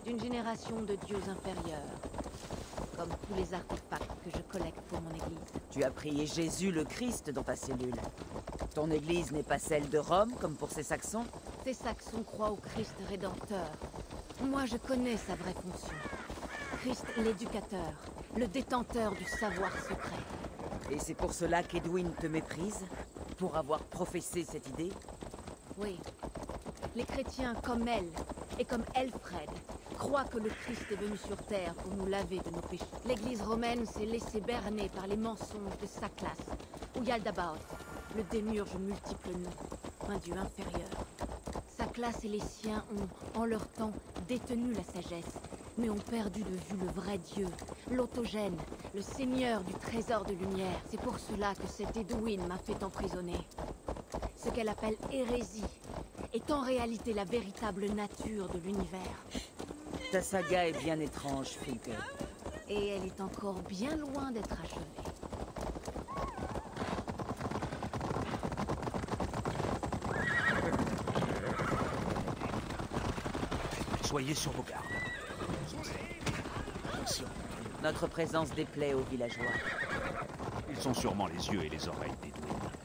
d'une génération de dieux inférieurs. Comme tous les artefacts que je collecte pour mon église. Tu as prié Jésus le Christ dans ta cellule. Ton église n'est pas celle de Rome, comme pour ces Saxons? Ces Saxons croient au Christ rédempteur. Moi, je connais sa vraie fonction. Christ l'éducateur, le détenteur du savoir secret. Et c'est pour cela qu'Edwin te méprise? Pour avoir professé cette idée? Oui. Les chrétiens comme elle, et comme Elfred, croient que le Christ est venu sur Terre pour nous laver de nos péchés. L'Église romaine s'est laissée berner par les mensonges de sa classe, ou Yaldabaoth, le démiurge multiple noms, un dieu inférieur. Sa classe et les siens ont, en leur temps, détenu la sagesse, mais ont perdu de vue le vrai dieu, l'autogène, le seigneur du trésor de lumière. C'est pour cela que cet Edwin m'a fait emprisonner. Ce qu'elle appelle hérésie est en réalité la véritable nature de l'univers. Ta saga est bien étrange, Finkel. Et elle est encore bien loin d'être achevée. Soyez sur vos gardes. Attention. Notre présence déplaît aux villageois. Ils sont sûrement les yeux et les oreilles d'Edwin.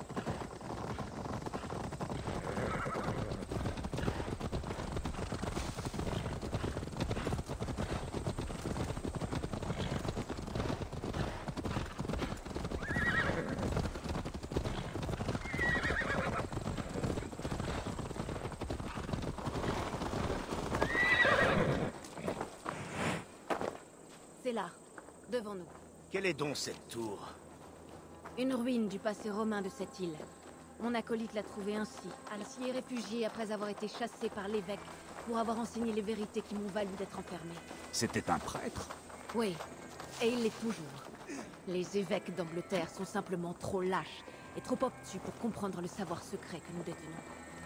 C'est là, devant nous. Quelle est donc cette tour? Une ruine du passé romain de cette île. Mon acolyte l'a trouvée ainsi. Elle s'y est réfugiée après avoir été chassée par l'évêque pour avoir enseigné les vérités qui m'ont valu d'être enfermée. C'était un prêtre? Oui, et il l'est toujours. Les évêques d'Angleterre sont simplement trop lâches et trop obtus pour comprendre le savoir secret que nous détenons.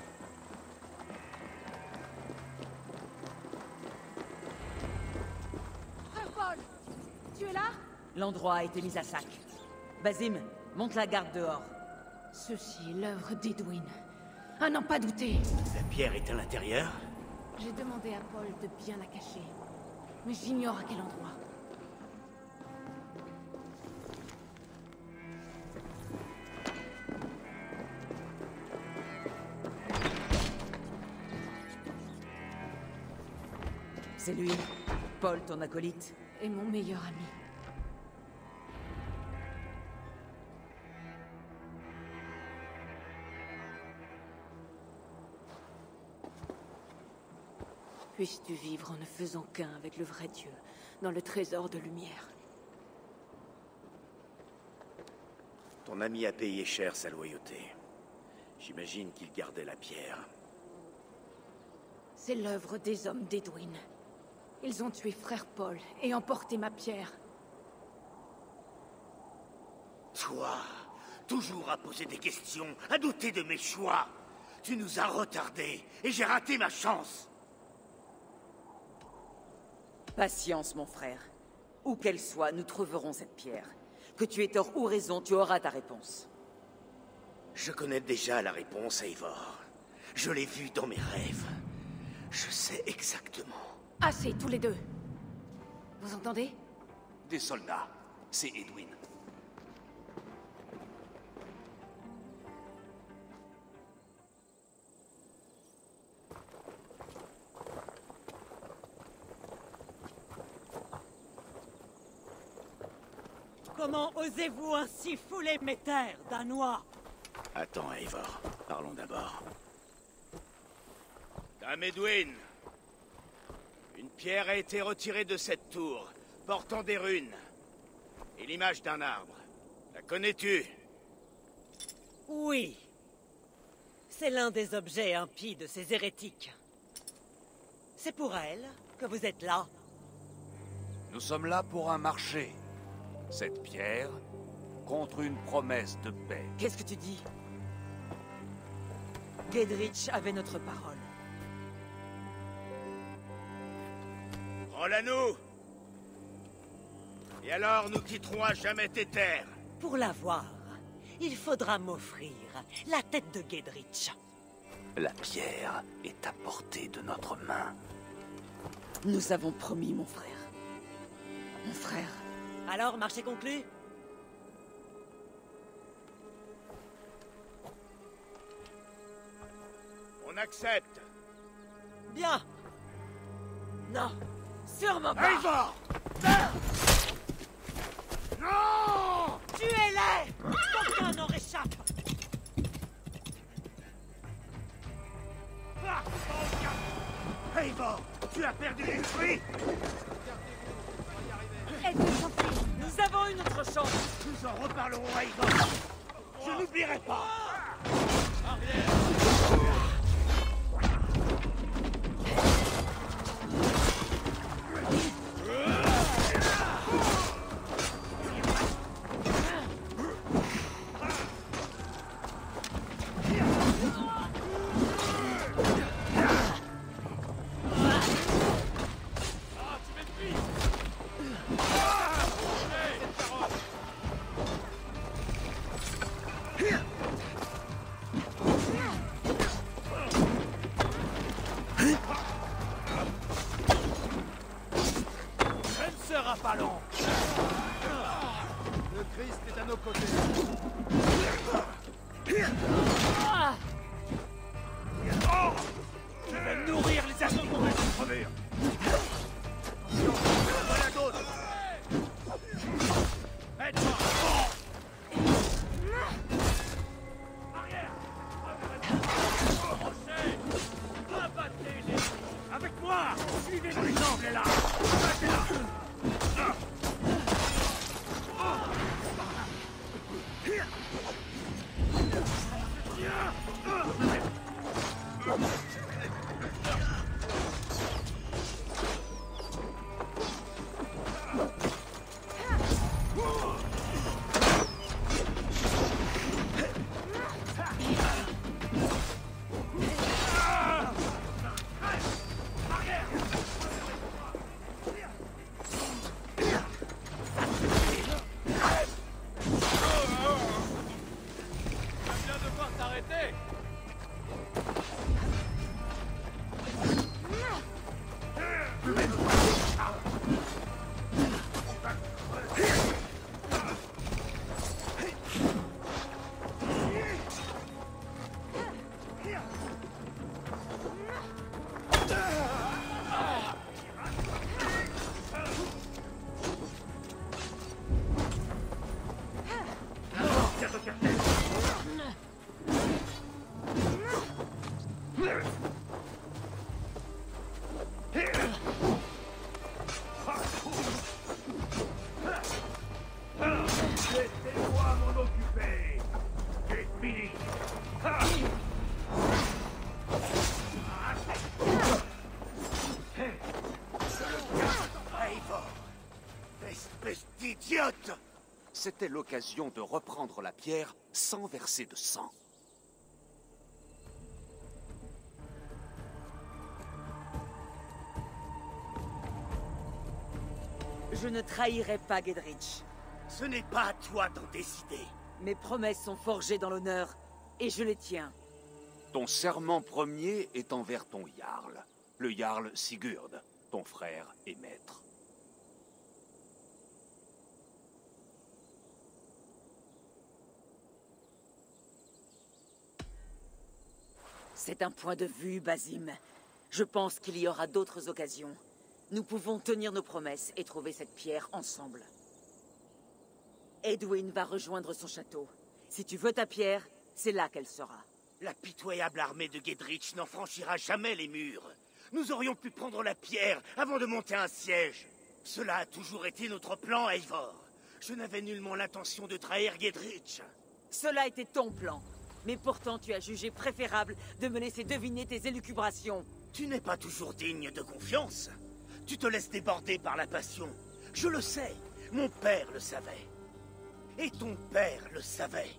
Frère Paul, tu es là? L'endroit a été mis à sac. Basim, monte la garde dehors. Ceci est l'œuvre d'Edwin. À n'en pas douter. La pierre est à l'intérieur? J'ai demandé à Paul de bien la cacher, mais j'ignore à quel endroit. C'est lui, Paul, ton acolyte. Et mon meilleur ami. Puisses-tu vivre en ne faisant qu'un avec le vrai Dieu, dans le trésor de lumière. Ton ami a payé cher sa loyauté. J'imagine qu'il gardait la pierre. C'est l'œuvre des hommes d'Edwin. Ils ont tué frère Paul et emporté ma pierre. Toi, toujours à poser des questions, à douter de mes choix. Tu nous as retardés et j'ai raté ma chance. Patience, mon frère. Où qu'elle soit, nous trouverons cette pierre. Que tu aies tort ou raison, tu auras ta réponse. Je connais déjà la réponse, Eivor. Je l'ai vue dans mes rêves. Je sais exactement. Assez, tous les deux. Vous entendez? Des soldats. C'est Edwin. Comment osez-vous ainsi fouler mes terres, Danois? Attends, Eivor. Parlons d'abord. Dame Edwin, une pierre a été retirée de cette tour, portant des runes. Et l'image d'un arbre. La connais-tu? Oui. C'est l'un des objets impies de ces hérétiques. C'est pour elle que vous êtes là. Nous sommes là pour un marché. Cette pierre contre une promesse de paix. Qu'est-ce que tu dis? Gedrich avait notre parole. Rôle à nous! Et alors nous quitterons à jamais tes terres. Pour l'avoir, il faudra m'offrir la tête de Gedrich. La pierre est à portée de notre main. Nous avons promis, mon frère. Mon frère. Alors, marché conclu? On accepte. Bien. Non, sûrement pas. Eivor! Non! Tuez-les! Qu'aucun n'en réchappe. Eivor, tu as perdu l'esprit! Nous avons une autre chance. Nous en reparlerons, Eivor. Je n'oublierai pas. Pas long. Le Christ est à nos côtés. Je vais nourrir les assauts qu'on va se crever. Attention, voilà d'autres. Aide-moi. Arrière. Approchez. Abattez-les. Avec moi. Suivez l'exemple, là. Abattez-la. Laissez-moi m'en occuper. C'est fini. Eivor, espèce d'idiote! C'était l'occasion de reprendre la pierre sans verser de sang. Je ne trahirai pas Gedrich. Ce n'est pas à toi d'en décider. Mes promesses sont forgées dans l'honneur, et je les tiens. Ton serment premier est envers ton Jarl. Le Jarl Sigurd, ton frère et maître. C'est un point de vue, Basim. Je pense qu'il y aura d'autres occasions. Nous pouvons tenir nos promesses et trouver cette pierre ensemble. Edwin va rejoindre son château. Si tu veux ta pierre, c'est là qu'elle sera. La pitoyable armée de Gedrich n'en franchira jamais les murs. Nous aurions pu prendre la pierre avant de monter un siège. Cela a toujours été notre plan, Eivor. Je n'avais nullement l'intention de trahir Gedrich. Cela était ton plan. Mais pourtant, tu as jugé préférable de me laisser deviner tes élucubrations. Tu n'es pas toujours digne de confiance. Tu te laisses déborder par la passion. Je le sais. Mon père le savait. Et ton père le savait.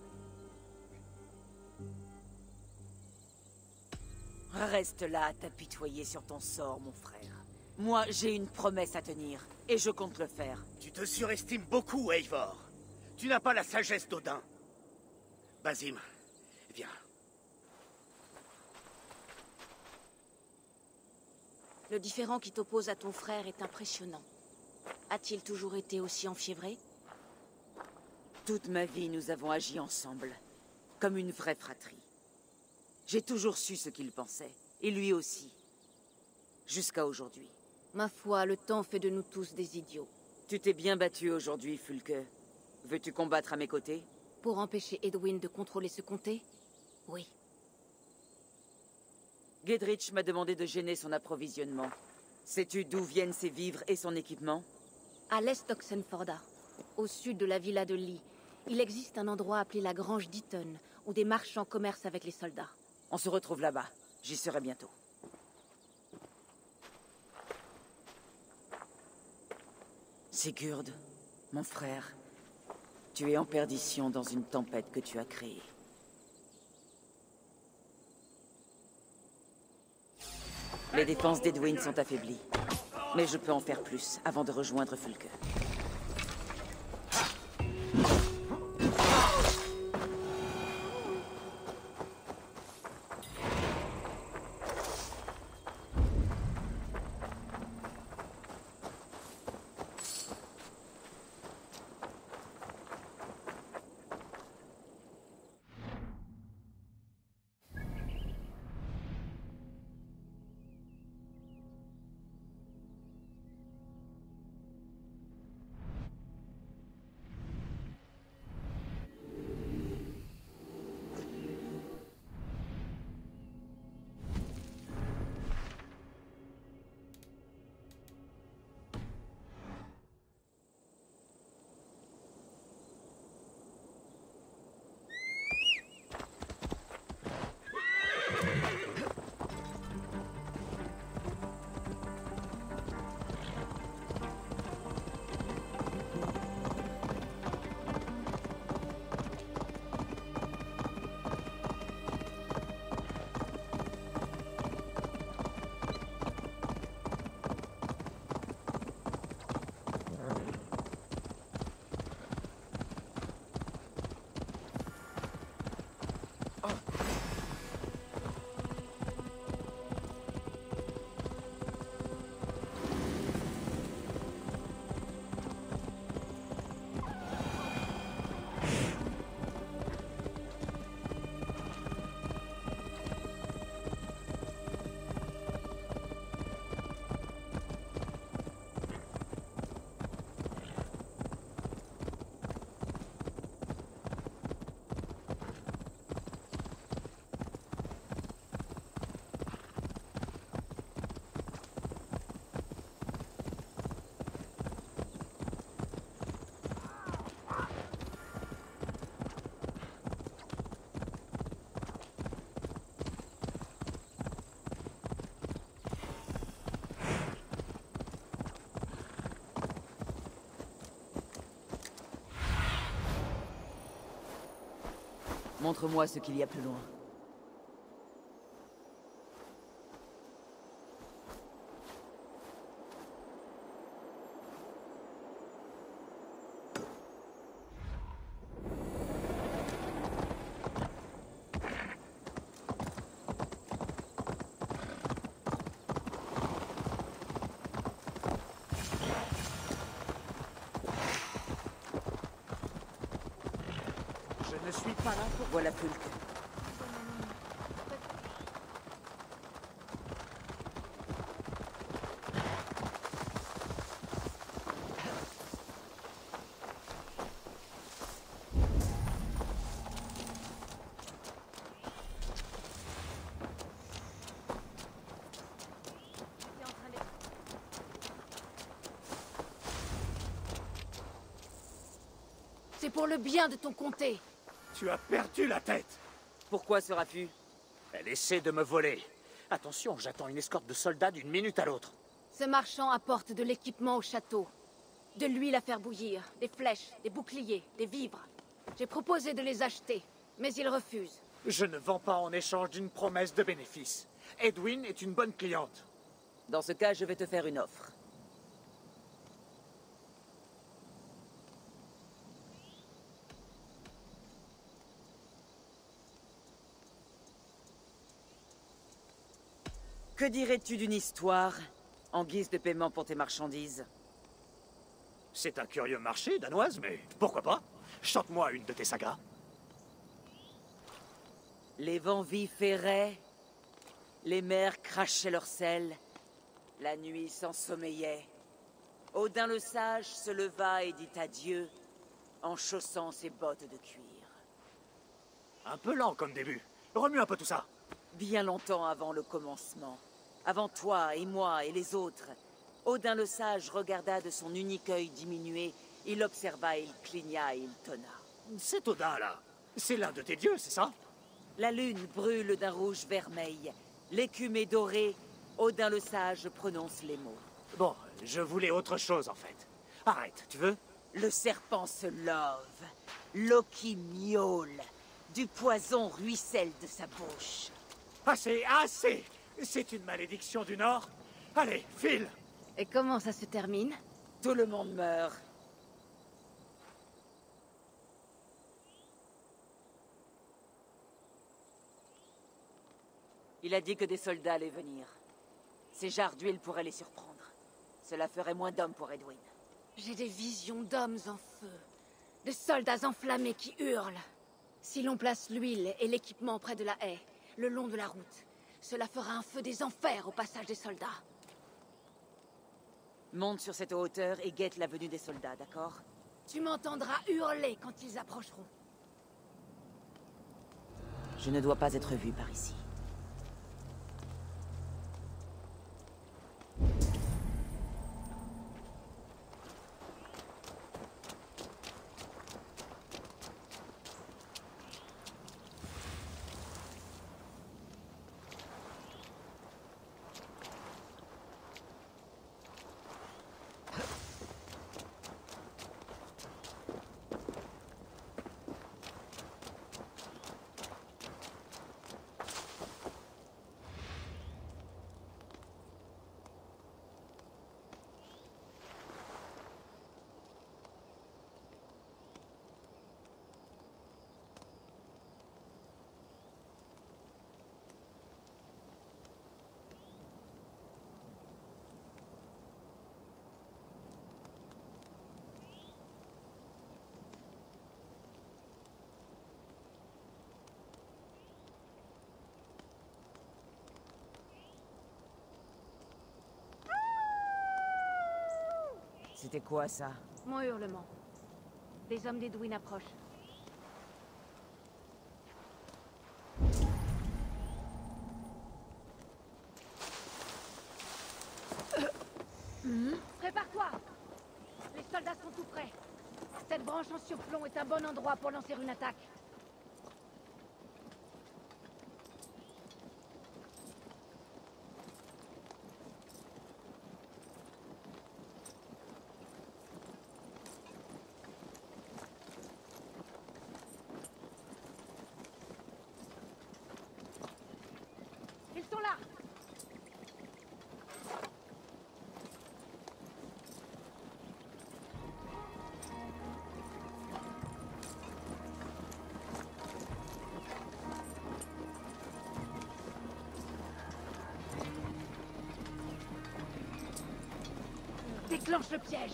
Reste là à t'apitoyer sur ton sort, mon frère. Moi, j'ai une promesse à tenir, et je compte le faire. Tu te surestimes beaucoup, Eivor. Tu n'as pas la sagesse d'Odin. Basim, viens. Le différend qui t'oppose à ton frère est impressionnant. A-t-il toujours été aussi enfiévré? Toute ma vie, nous avons agi ensemble, comme une vraie fratrie. J'ai toujours su ce qu'il pensait, et lui aussi. Jusqu'à aujourd'hui. Ma foi, le temps fait de nous tous des idiots. Tu t'es bien battu aujourd'hui, Fulke. Veux-tu combattre à mes côtés? Pour empêcher Edwin de contrôler ce comté? Oui. Gedrich m'a demandé de gêner son approvisionnement. Sais-tu d'où viennent ses vivres et son équipement? À l'est d'Oxenforda, au sud de la villa de Lee, il existe un endroit appelé la Grange d'Eaton, où des marchands commercent avec les soldats. On se retrouve là-bas. J'y serai bientôt. Sigurd, mon frère, tu es en perdition dans une tempête que tu as créée. Les défenses d'Edwin sont affaiblies. Mais je peux en faire plus avant de rejoindre Fulke. Montre-moi ce qu'il y a plus loin. Je ne suis pas là pour... Voilà Fulke. C'est pour le bien de ton comté. Tu as perdu la tête. Pourquoi ce raffut? Elle essaie de me voler. Attention, j'attends une escorte de soldats d'une minute à l'autre. Ce marchand apporte de l'équipement au château. De l'huile à faire bouillir, des flèches, des boucliers, des vivres. J'ai proposé de les acheter, mais il refuse. Je ne vends pas en échange d'une promesse de bénéfice. Edwin est une bonne cliente. Dans ce cas, je vais te faire une offre. Que dirais-tu d'une histoire en guise de paiement pour tes marchandises. C'est un curieux marché, danoise, mais pourquoi pas? Chante-moi une de tes sagas. Les vents vifs erraient, les mers crachaient leur sel, la nuit s'ensommeillait. Odin le sage se leva et dit adieu, en chaussant ses bottes de cuir. Un peu lent comme début. Remue un peu tout ça. Bien longtemps avant le commencement, avant toi et moi et les autres, Odin le sage regarda de son unique œil diminué, il observa, il cligna et il tonna. Cet Odin, là, c'est l'un de tes dieux, c'est ça? La lune brûle d'un rouge vermeil, l'écume est dorée, Odin le sage prononce les mots. Bon, je voulais autre chose, en fait. Arrête, tu veux? Le serpent se love, Loki miaule, du poison ruisselle de sa bouche. Assez, assez! C'est une malédiction du Nord. Allez, file! Et comment ça se termine? Tout le monde meurt. Il a dit que des soldats allaient venir. Ces jarres d'huile pourraient les surprendre. Cela ferait moins d'hommes pour Edwin. J'ai des visions d'hommes en feu. De soldats enflammés qui hurlent. Si l'on place l'huile et l'équipement près de la haie, le long de la route, cela fera un feu des enfers au passage des soldats. Monte sur cette hauteur et guette la venue des soldats, d'accord? Tu m'entendras hurler quand ils approcheront. Je ne dois pas être vu par ici. C'était quoi ça? Mon hurlement. Les hommes d'Edwin approchent. Prépare-toi! Les soldats sont tout prêts. Cette branche en surplomb est un bon endroit pour lancer une attaque. Ils sont là! Déclenche le piège!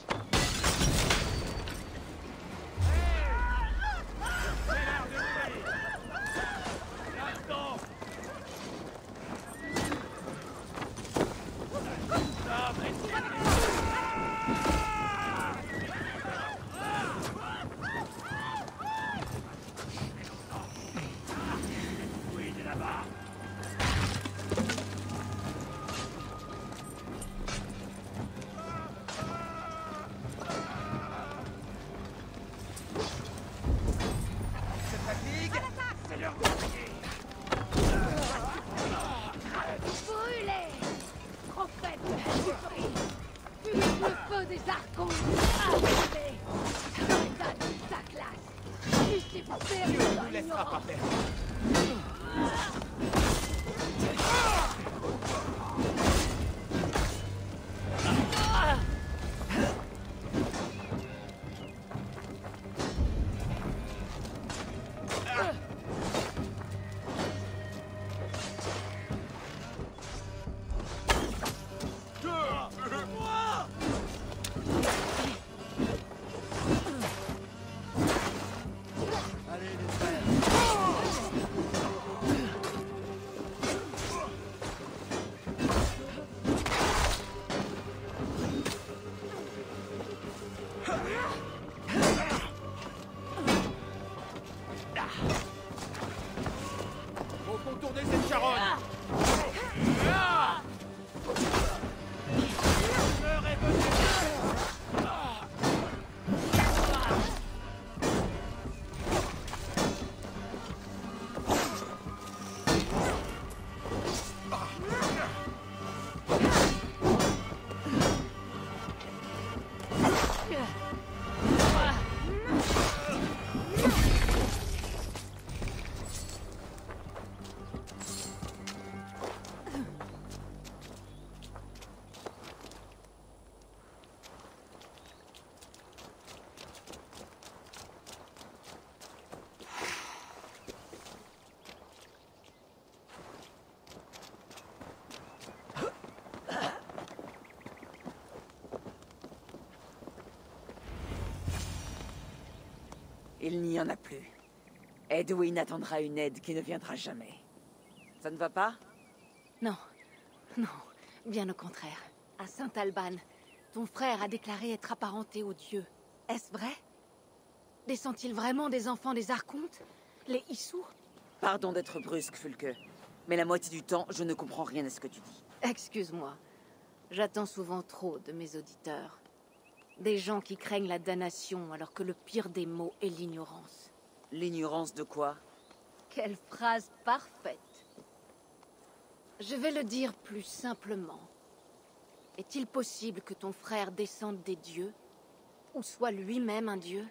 Brûlez! Prophète du prix! Fuis le feu des archons! Arrivez! Soldats de ta classe! Laissez-vous périr dans l'ignorance! Faut contourner cette charogne. Il n'y en a plus. Edwin attendra une aide qui ne viendra jamais. Ça ne va pas? Non, non, bien au contraire. À Saint-Alban, ton frère a déclaré être apparenté aux dieux. Est-ce vrai? Descend-il vraiment des enfants des Archontes? Les Issous? Pardon d'être brusque, Fulke. Mais la moitié du temps, je ne comprends rien à ce que tu dis. Excuse-moi. J'attends souvent trop de mes auditeurs. Des gens qui craignent la damnation alors que le pire des maux est l'ignorance. L'ignorance de quoi? Quelle phrase parfaite. Je vais le dire plus simplement. Est-il possible que ton frère descende des dieux, ou soit lui-même un dieu?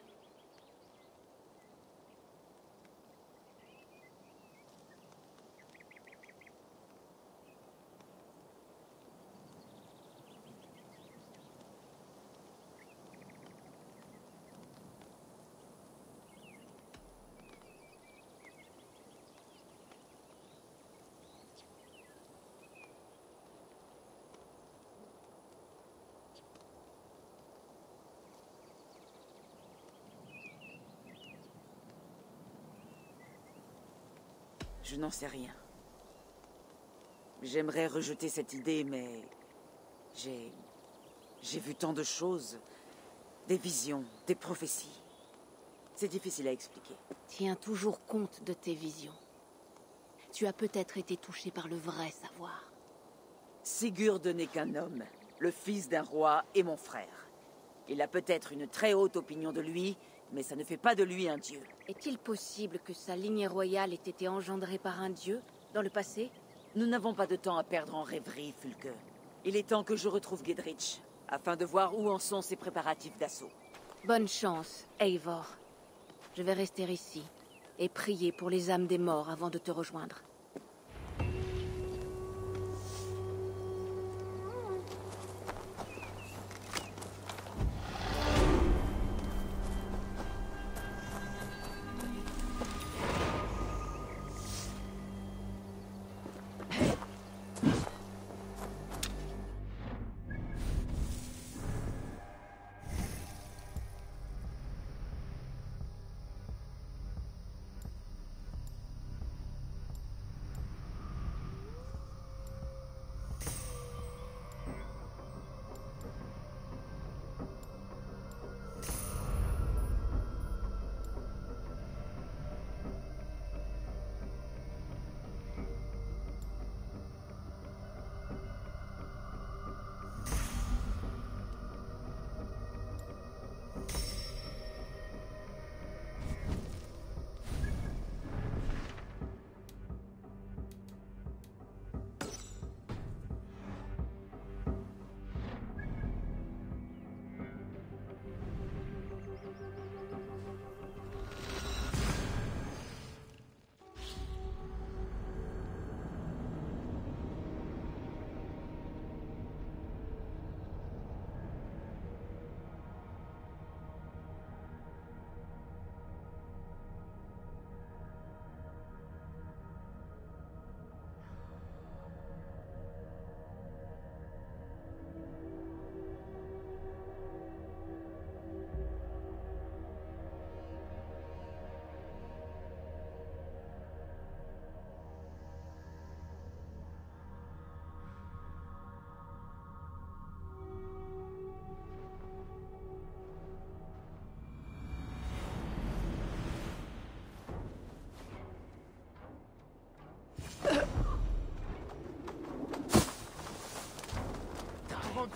Je n'en sais rien. J'aimerais rejeter cette idée, mais... J'ai vu tant de choses. Des visions, des prophéties. C'est difficile à expliquer. Tiens toujours compte de tes visions. Tu as peut-être été touché par le vrai savoir. Sigurd n'est qu'un homme, le fils d'un roi et mon frère. Il a peut-être une très haute opinion de lui, mais ça ne fait pas de lui un dieu. Est-il possible que sa lignée royale ait été engendrée par un dieu, dans le passé? Nous n'avons pas de temps à perdre en rêverie, Fulke. Il est temps que je retrouve Gedrich, afin de voir où en sont ses préparatifs d'assaut. Bonne chance, Eivor. Je vais rester ici, et prier pour les âmes des morts avant de te rejoindre.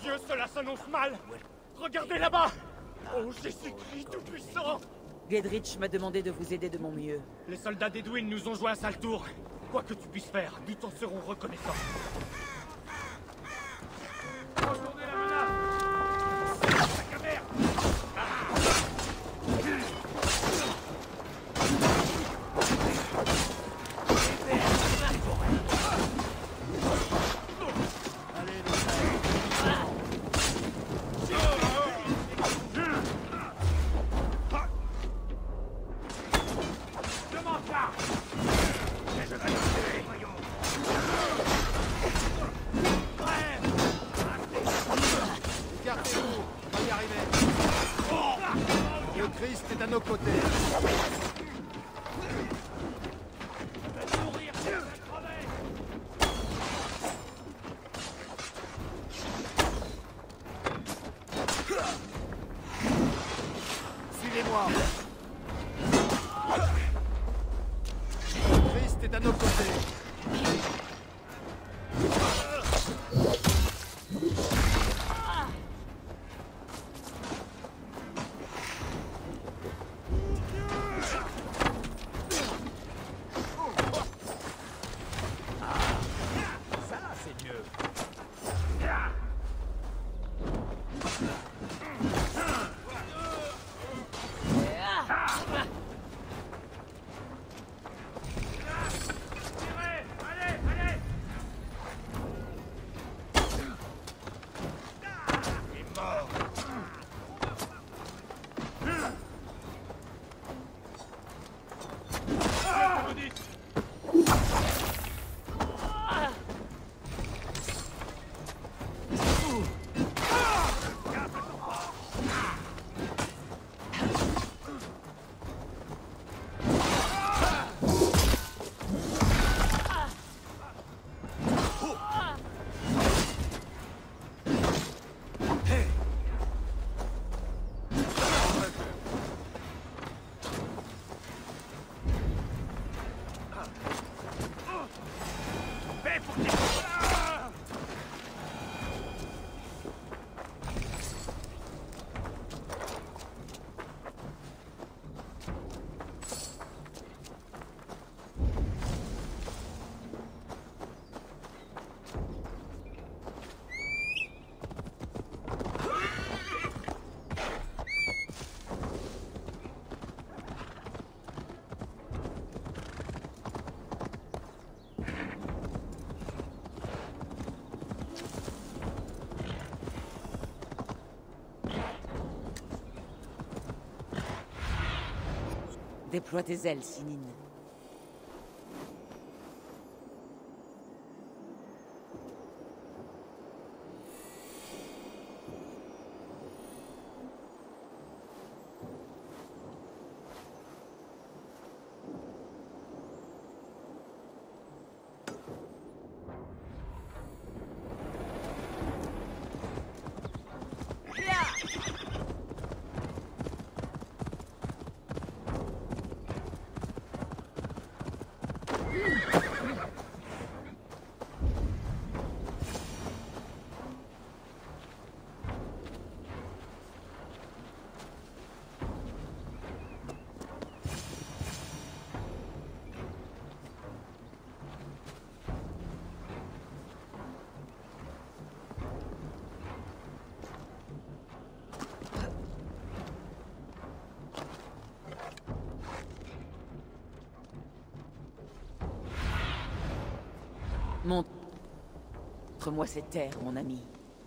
Dieu, cela s'annonce mal. Regardez là-bas. Oh, Jésus-Christ tout-puissant. Gedrich m'a demandé de vous aider de mon mieux. Les soldats d'Edwin nous ont joué un sale tour. Quoi que tu puisses faire, nous t'en serons reconnaissants. Retournez la menace. Sac à merde. Écartez-vous, on va y arriver. Le Christ est à nos côtés. Suivez-moi. Le Christ est à nos côtés. Déploie tes ailes, Sinine. Montre-moi cette terre, mon ami.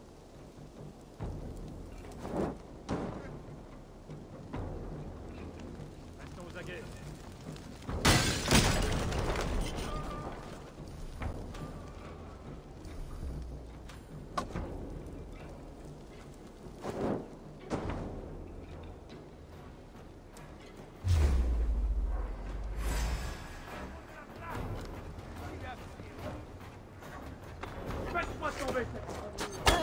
Restons aux aguets. Faites-moi tomber.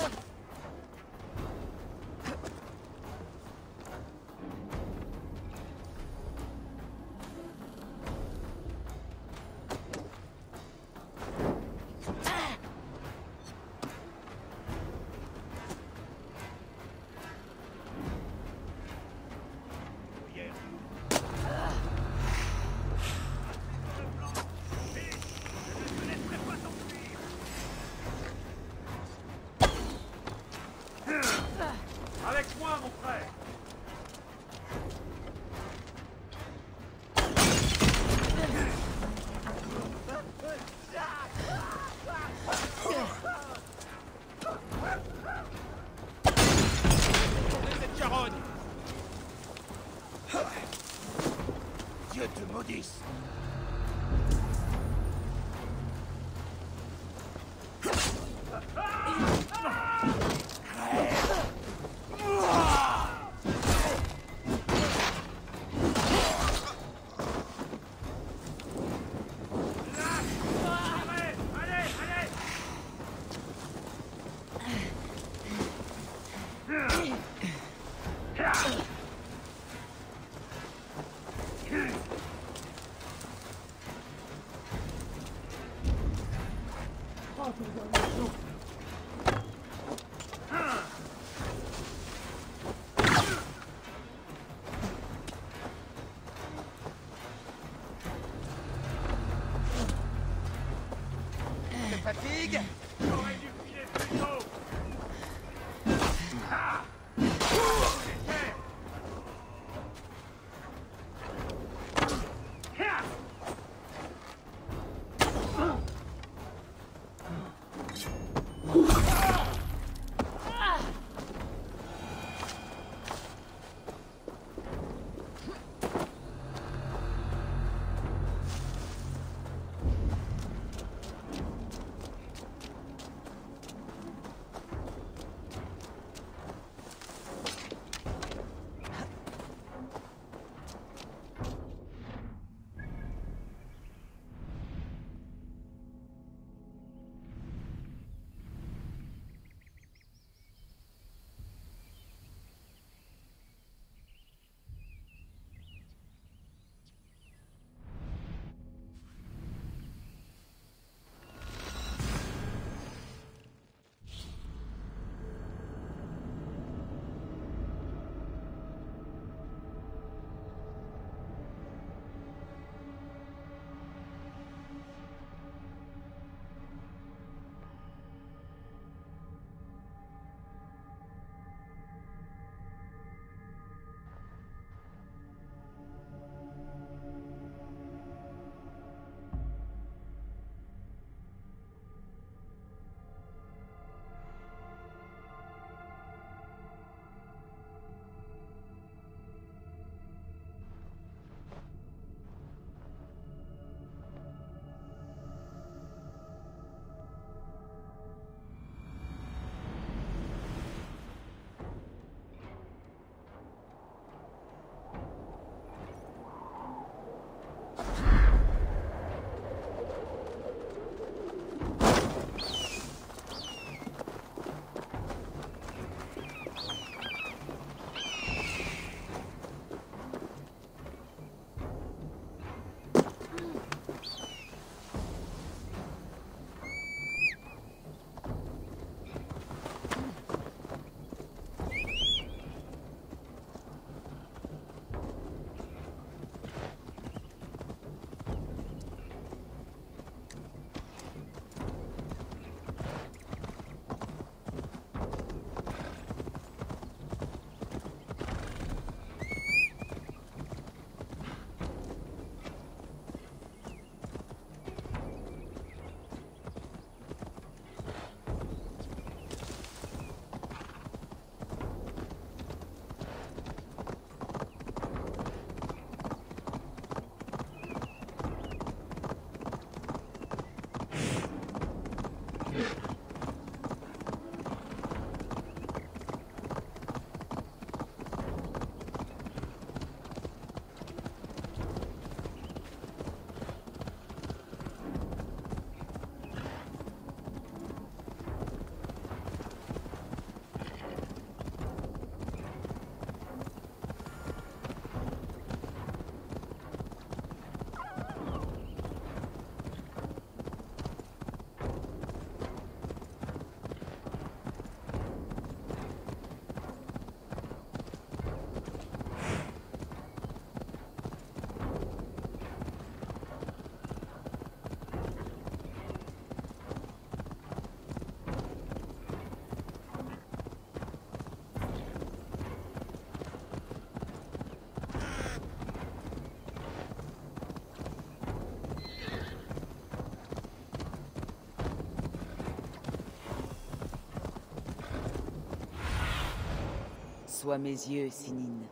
charogne. Dieu te maudisse. Fatigue. J'aurais dû filer plus tôt. soient mes yeux, Sinine.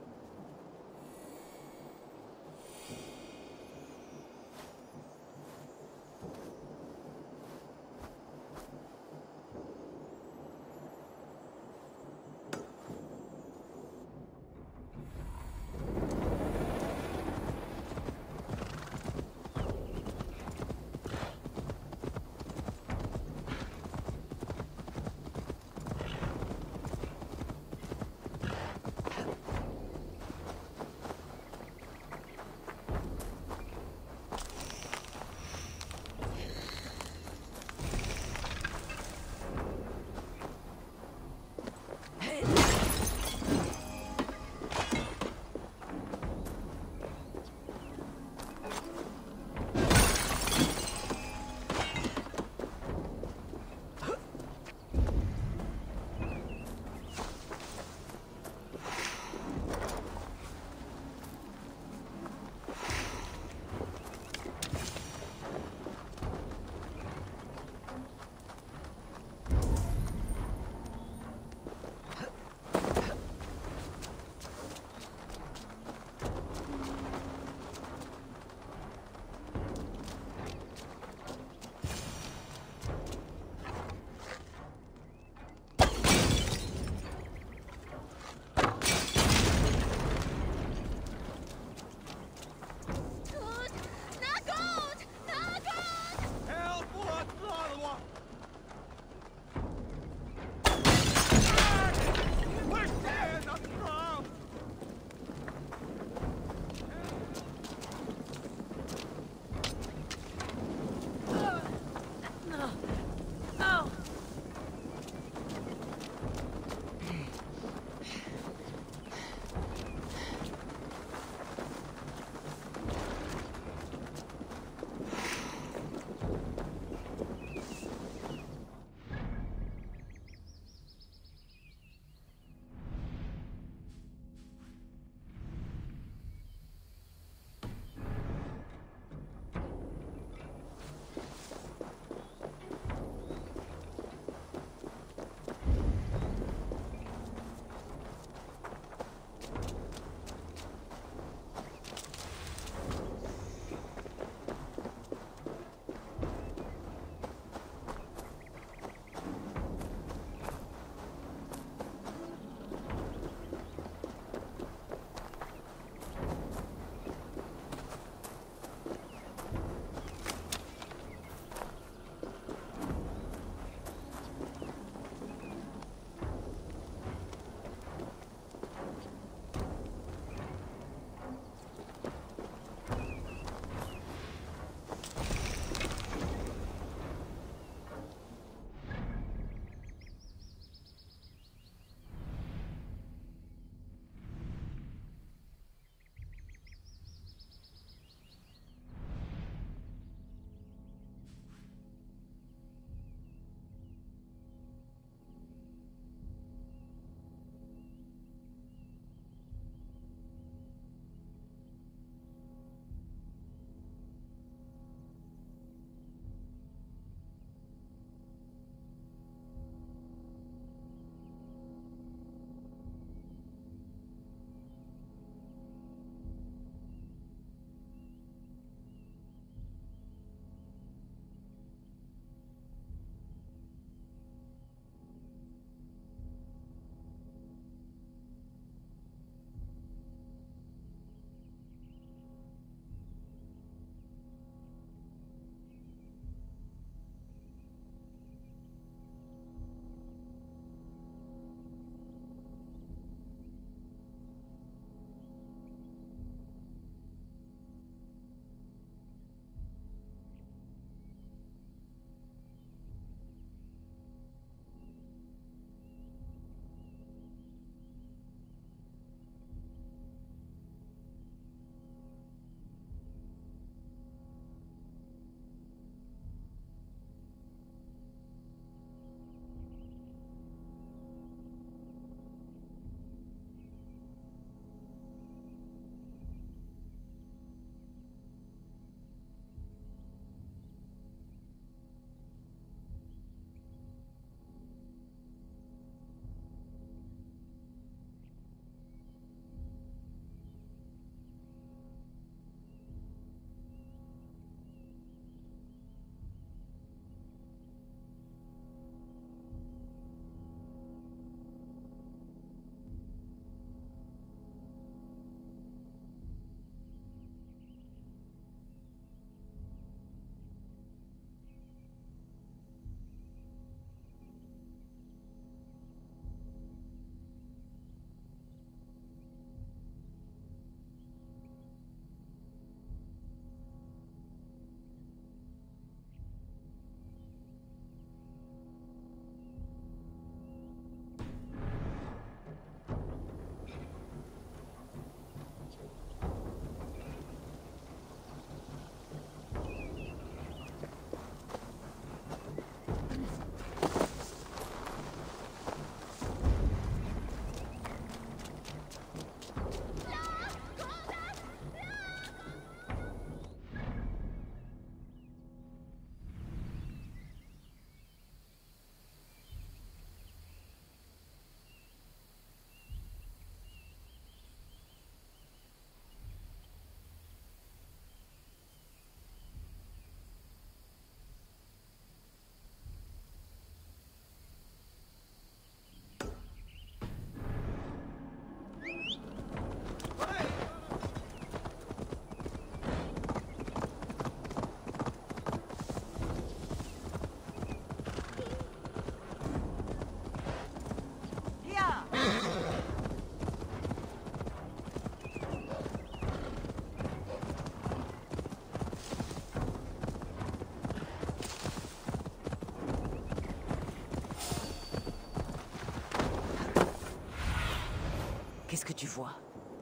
Qu'est-ce que tu vois?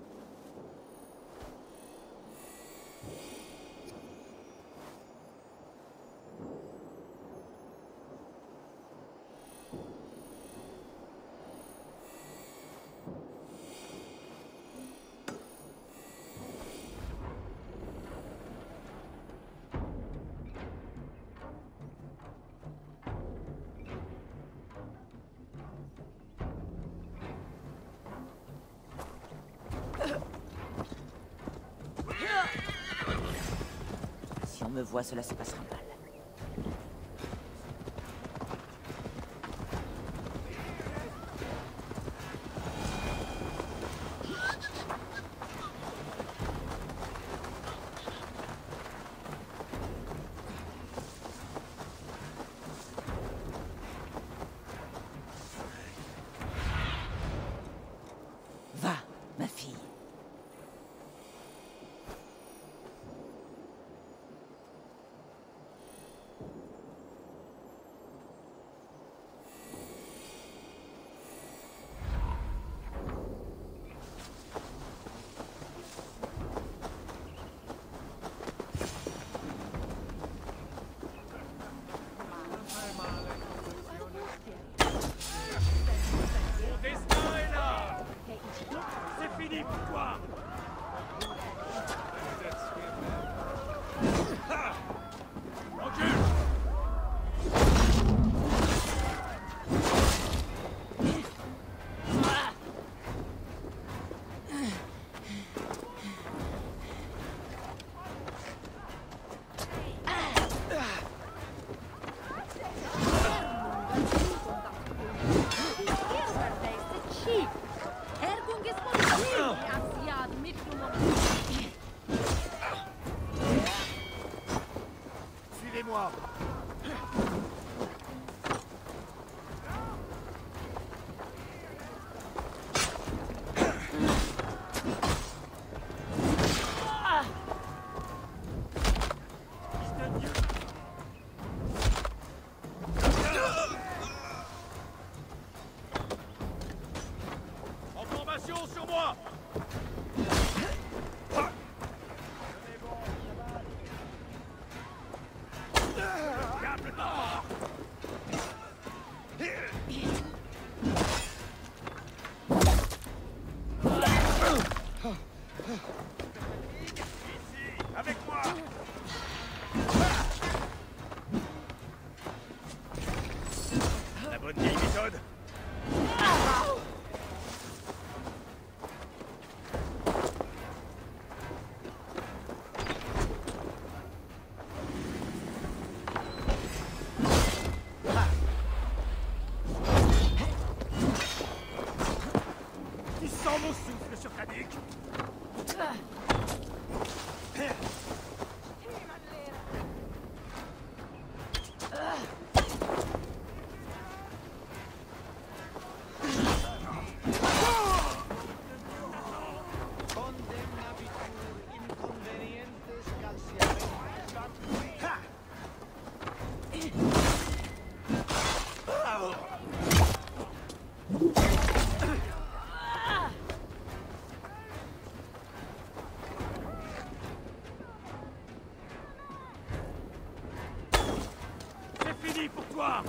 Si on me voit, cela se passera mal. Va, ma fille. Mon destin est là! C'est fini pour toi! Recule! Suivez-moi. En formation sur moi! Calme-toi! Ici, avec moi! La bonne vieille méthode! Tu sens mon souffle sur ta nuque? C'est fini pour toi!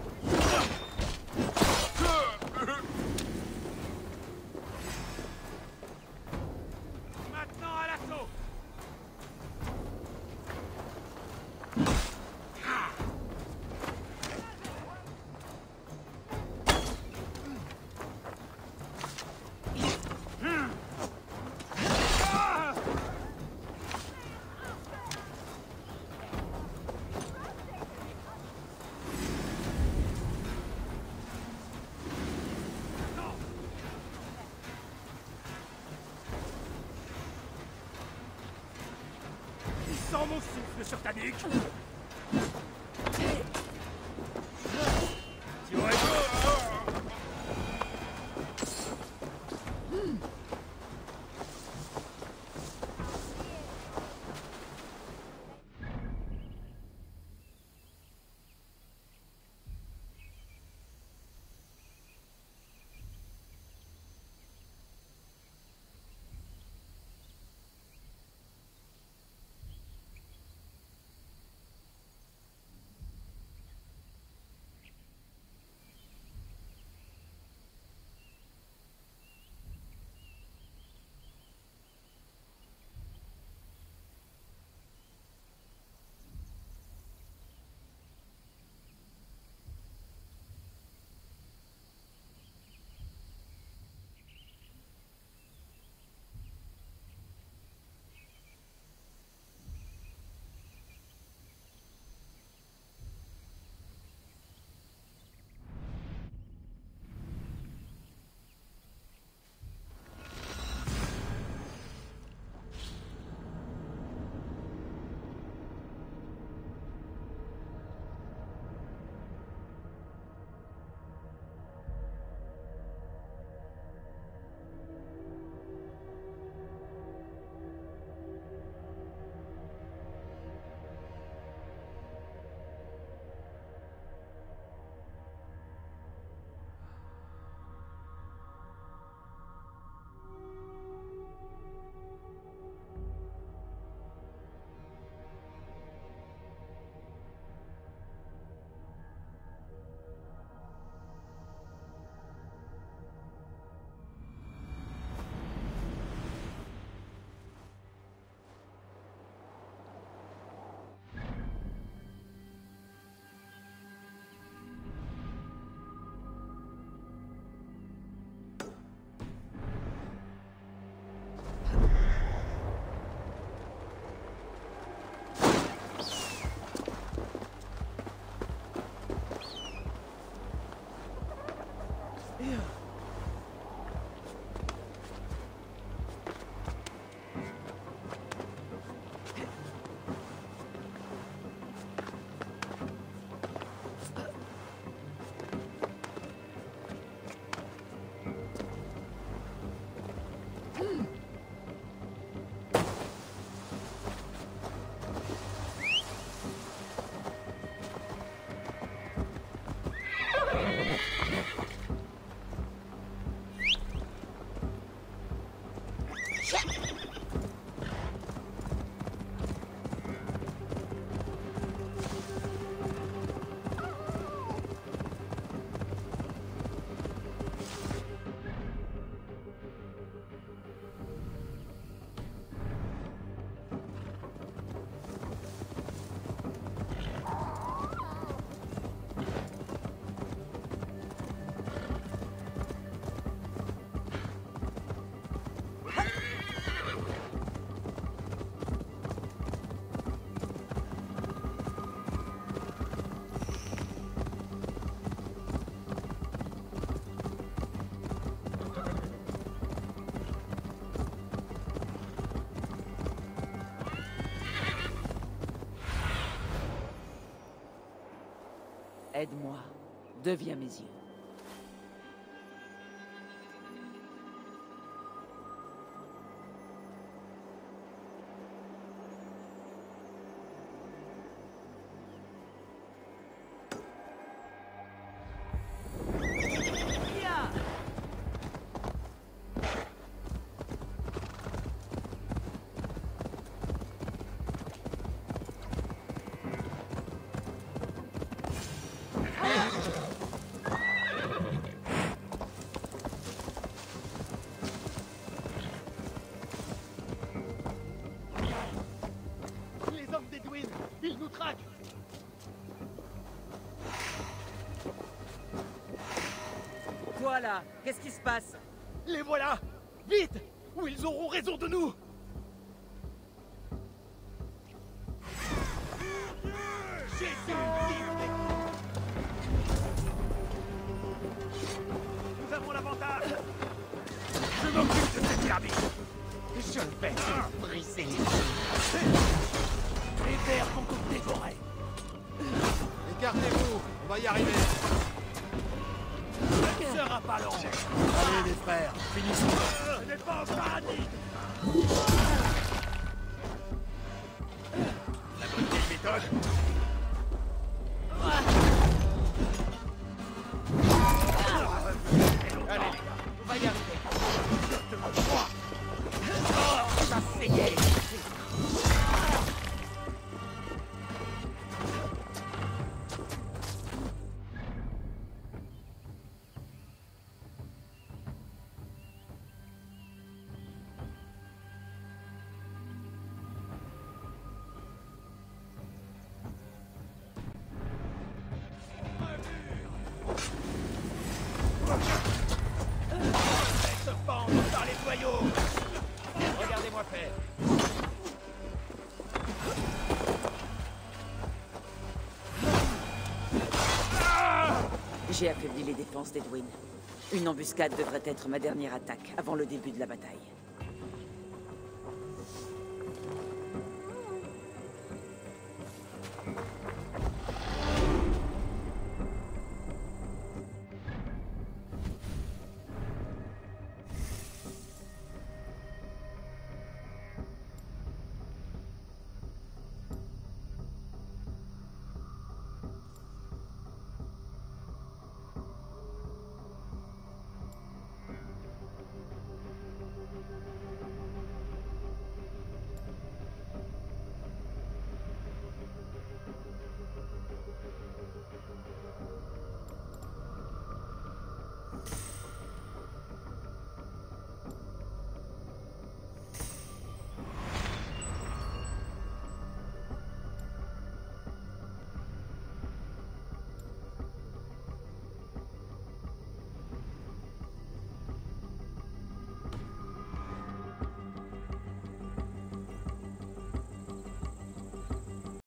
Maintenant à l'assaut! Tu sens mon souffle sur ta nuque? Tu aurais Aide-moi. Deviens mes yeux. Les hommes d'Edwin, ils nous traquent. Toi là, qu'est-ce qui se passe? Les voilà. Vite, ou ils auront raison de nous. Nous avons l'avantage. Je m'occupe de cette carbine. Je vais te briser les yeux. Les vers vont nous dévorer. Écartez-vous, on va y arriver. Ça ne sera pas long. Allez les frères, finissons. Ce n'est pas un paradis. La bonne vieille méthode. Allez, on va y arriver. Je te crois. Oh, ça saignait. Se pendre par les boyaux. Regardez-moi faire. J'ai affaibli les défenses d'Edwin. Une embuscade devrait être ma dernière attaque avant le début de la bataille.